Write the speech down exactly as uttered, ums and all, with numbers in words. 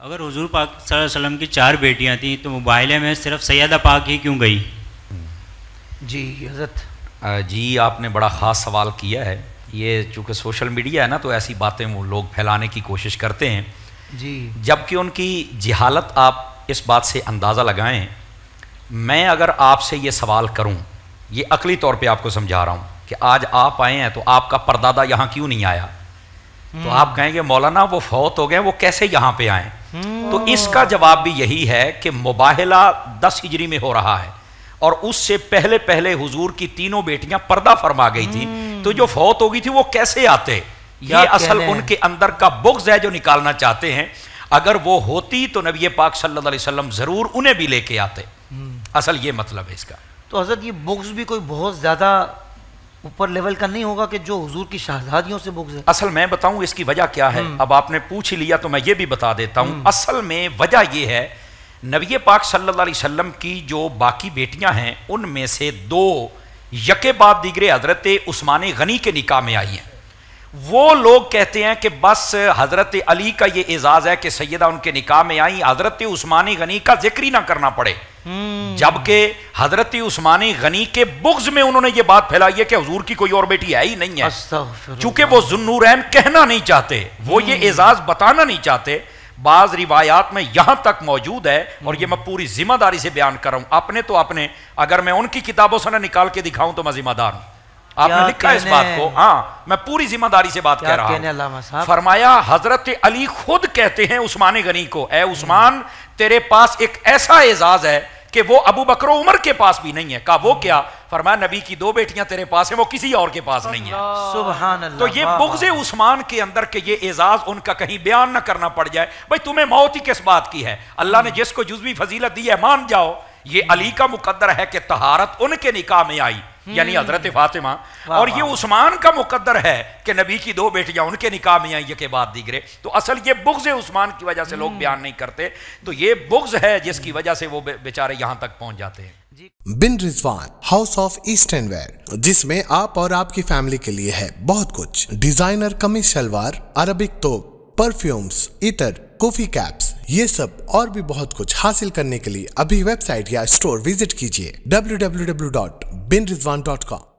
اگر حضور پاک صلی اللہ علیہ وسلم کی چار بیٹیاں تھیں تو مباہلے میں صرف سیدہ پاک ہی کیوں گئی؟ جی حضرت جی آپ نے بڑا خاص سوال کیا ہے. یہ چونکہ سوشل میڈیا ہے نا تو ایسی باتیں وہ لوگ پھیلانے کی کوشش کرتے ہیں جی، جبکہ ان کی جہالت آپ اس بات سے اندازہ لگائیں. میں اگر آپ سے یہ سوال کروں، یہ عقلی طور پہ آپ کو سمجھا رہا ہوں کہ آج آپ آئے ہیں تو آپ کا پردادا یہاں کیوں نہیں آیا، تو آپ کہیں گے مولانا وہ فوت ہو گئے، وہ کیسے یہاں پہ آئیں؟ تو اس کا جواب بھی یہی ہے کہ مباہلہ دس ہجری میں ہو رہا ہے اور اس سے پہلے پہلے حضور کی تینوں بیٹیاں پردہ فرما گئی تھیں، تو جو فوت ہو گئی تھی وہ کیسے آتے؟ یہ اصل ان کے اندر کا بغض ہے جو نکالنا چاہتے ہیں. اگر وہ ہوتی تو نبی پاک صلی اللہ علیہ وسلم ضرور انہیں بھی لے کے آتے. اصل یہ مطلب ہے اس کا. تو حضرت یہ بغض بھی کوئی بہت زیادہ اوپر لیول کا نہیں ہوگا کہ جو حضور کی شہزادیوں سے بغض ہے؟ اصل میں بتاؤں اس کی وجہ کیا ہے. اب آپ نے پوچھ لیا تو میں یہ بھی بتا دیتا ہوں. اصل میں وجہ یہ ہے نبی پاک صلی اللہ علیہ وسلم کی جو باقی بیٹیاں ہیں ان میں سے دو یکے بعد دیگرے حضرت عثمان غنی کے نکاح میں آئی ہیں. وہ لوگ کہتے ہیں کہ بس حضرت علی کا یہ اعزاز ہے کہ سیدہ ان کے نکاح میں آئیں، حضرت عثمان غنی کا ذکر ہی نہ کرنا پڑے. جبکہ حضرت عثمان غنی کے بغض میں انہوں نے یہ بات پھیلائی ہے کہ حضور کی کوئی اور بیٹی ہے ہی نہیں ہے. چونکہ وہ ذوالنورین کہنا نہیں چاہتے، وہ یہ اعزاز بتانا نہیں چاہتے. بعض روایات میں یہاں تک موجود ہے اور یہ میں پوری ذمہ داری سے بیان کر رہا ہوں. اپنے تو اپنے اگر میں ان کی کتابوں سے نہ نکال کے دکھاؤں تو میں ذمہ دار ہوں. آپ نے لکھا اس بات کو، ہاں میں پوری ذمہ داری سے بات کہہ رہا ہوں. فرمایا حضرت علی خود کہتے ہیں عثمان غنی کو، اے عثمان تیرے پاس ایک ایسا اعزاز ہے کہ وہ ابو بکر و عمر کے پاس بھی نہیں ہے. کہا وہ کیا؟ فرمایا نبی کی دو بیٹیاں تیرے پاس ہیں، وہ کسی اور کے پاس نہیں ہے. سبحان اللہ. تو یہ بغض عثمان کے اندر کہ یہ اعزاز ان کا کہیں بیان نہ کرنا پڑ جائے. بھائی تمہیں موت ہی کس بات کی ہے؟ اللہ نے جس کو جزوی فضیلت دی ہے مان جاؤ. یہ علی کا مقدر ہے کہ طہارت ان کے نکاح میں آئی یعنی حضرت فاطمہ، اور یہ عثمان کا مقدر ہے کہ نبی کی دو بیٹیاں ان کے نکاح میں آئیں یہ بعد دیگرے. تو اصل یہ بغض عثمان کی وجہ سے لوگ بیان نہیں کرتے. تو یہ بغض ہے جس کی وجہ سے وہ بیچارے یہاں تک پہنچ جاتے ہیں. Bin Rizwan house of eastern wear, جس میں آپ اور آپ کی فیملی کے لیے ہے بہت کچھ. Designer kameez shalwar, Arabic thobe, perfumes, عطر، کوفی کیپس، یہ سب اور بھی بہت کچھ حاصل کرنے کے لیے ابھی ویب سائٹ یا اسٹور وزٹ کیجیے W W W dot Bin Rizwan dot کام.